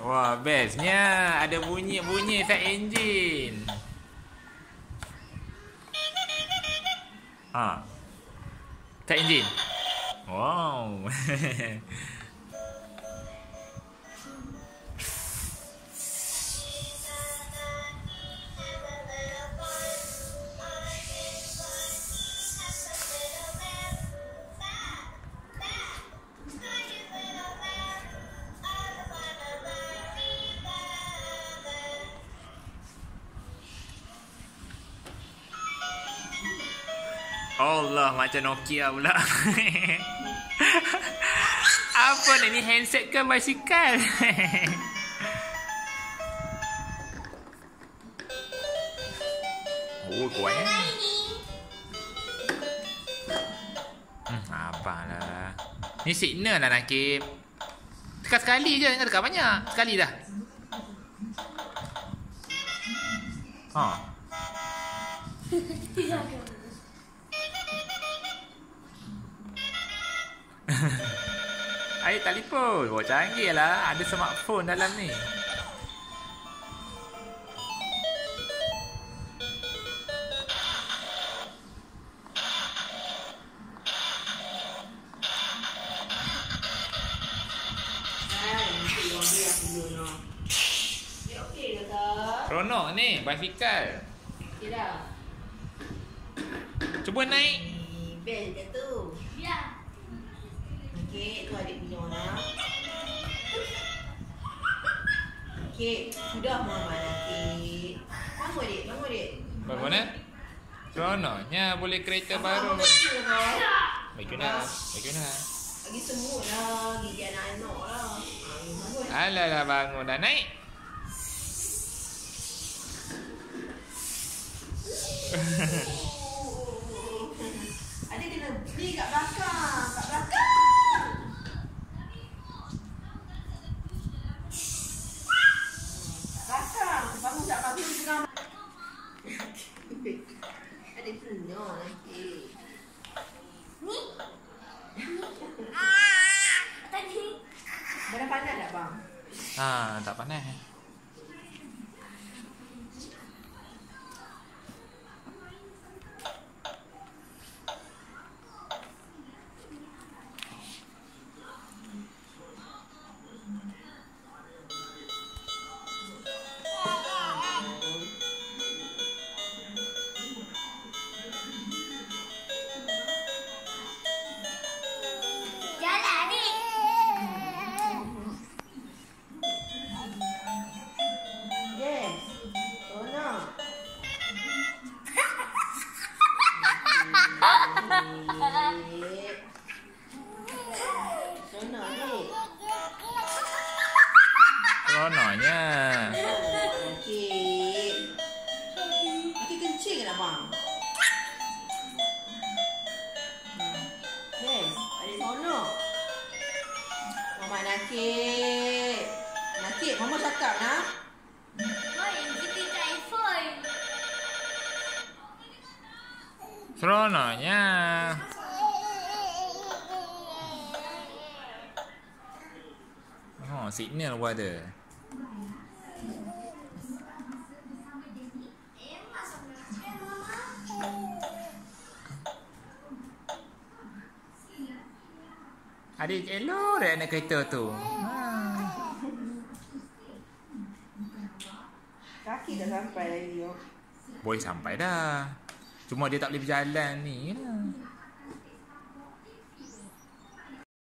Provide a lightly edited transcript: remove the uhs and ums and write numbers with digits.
Wah, bestnya. Ada bunyi-bunyi set enjin. Set enjin. Wow. Allah, macam Nokia pula. Apa ni handset ke basikal? Oh, kuat. Apalah. Ni signal lah Nakib. Tekan sekali je, jangan tekan banyak. Sekali dah. Air telefon. Oh, canggih lah. Ada smartphone dalam ni. Seronok ni, basikal. Okey dah. Cuba naik. Bel ke tu? Ya. Okey, tu adik punya orang. Okey, sudah Muhammad Nakib. Bangun adik, bangun adik. Bangun eh? Seronoknya boleh kereta baru. Bagaimana? Lagi semut lah, gigi anak-anak lah. Bangun. Alah bangun dah naik. Adik kena beli kat belakang. Kat belakang. Kat belakang. Bangun tak pagi di tengah. Adik penuh nanti. Ni? Tadi. Dah panas tak bang? Tak panas. Seronoknya. Okey. Okey kencing nak bang? Yes, adik seronok. Mama Nakib. Nakib, Mama cakap nak. Seronoknya. Signal pun ada. Adik elok dah naik kereta tu. Kaki dah sampai lagi. Boleh sampai dah. Cuma dia tak boleh berjalan ni.